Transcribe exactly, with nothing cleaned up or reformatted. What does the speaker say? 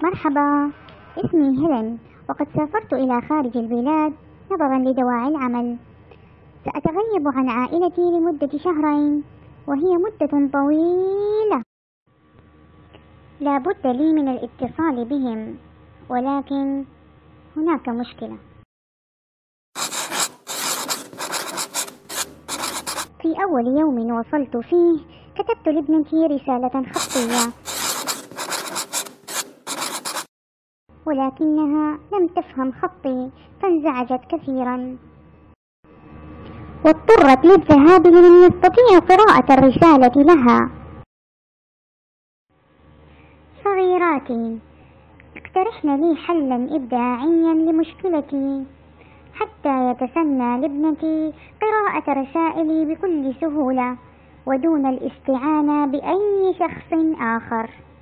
مرحبا، اسمي هيلين وقد سافرت إلى خارج البلاد نظرا لدواعي العمل. سأتغيب عن عائلتي لمدة شهرين وهي مدة طويلة. لا بد لي من الاتصال بهم، ولكن هناك مشكلة. في أول يوم وصلت فيه كتبت لابنتي رسالة خطية، ولكنها لم تفهم خطي فانزعجت كثيرا، واضطرت للذهاب لمن يستطيع قراءة الرسالة لها. صغيراتي، اقترحن لي حلا إبداعيا لمشكلتي حتى يتسنى لابنتي قراءة رسائلي بكل سهولة ودون الاستعانة بأي شخص آخر.